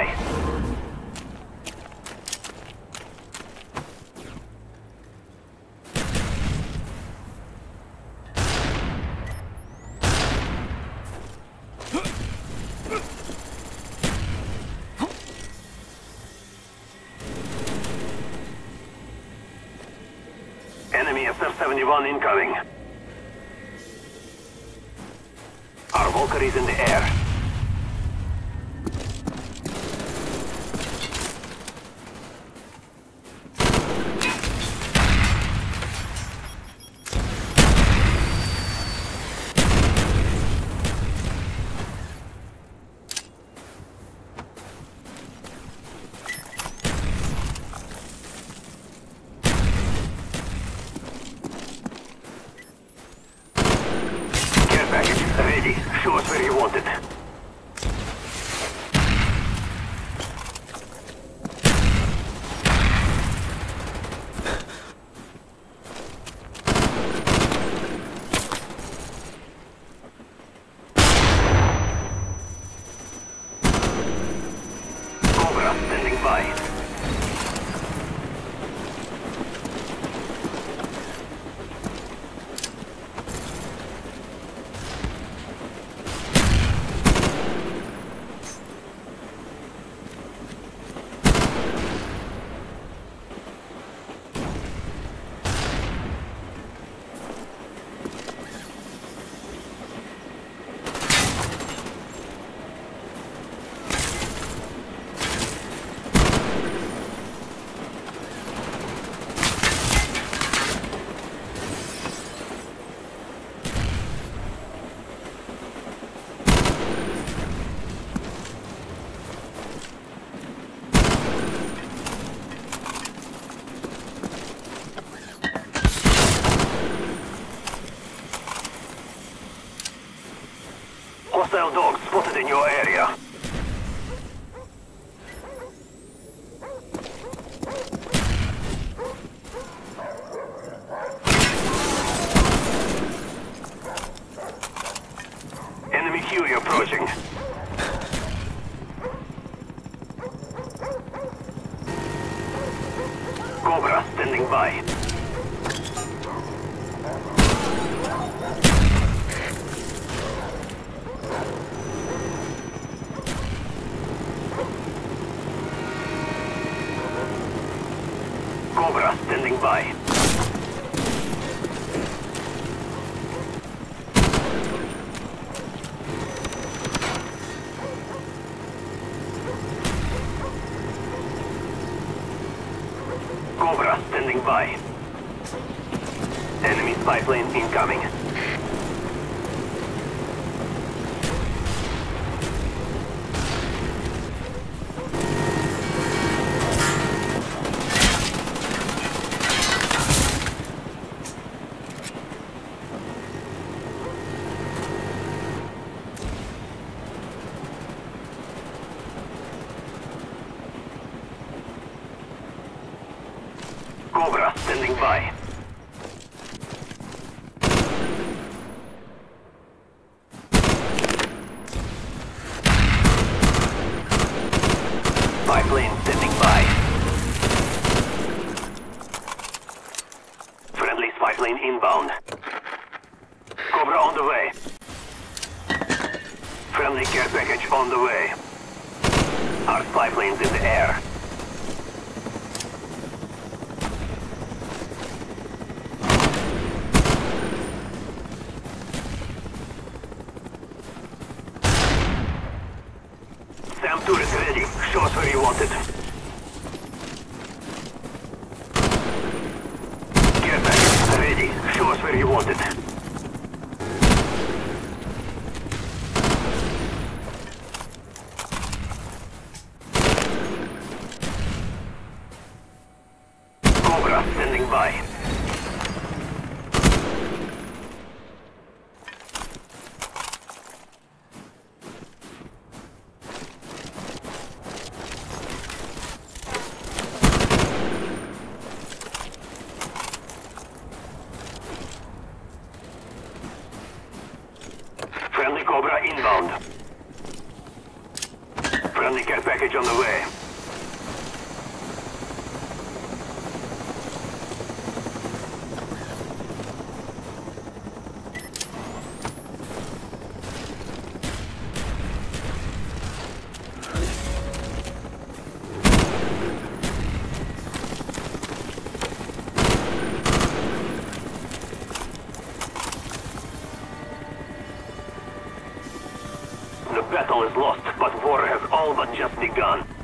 by. Enemy SF-71 incoming. Our Volker is in the air. Ready. Show us where you want it. Cobra, standing by. Hostile dogs spotted in your area. Enemy Fury approaching. Cobra standing by. Cobra standing by. Cobra standing by. Enemy spy plane incoming. Cobra standing by. Spy plane standing by. Friendly spy plane inbound. Cobra on the way. Friendly care package on the way. Our spy plane's in the air. SAM turret ready. Show us where you want it. Care package ready. Show us where you want it. Cobra standing by. Friendly Cobra inbound. Friendly Friendly care package on the way. The battle is lost, but war has all but just begun.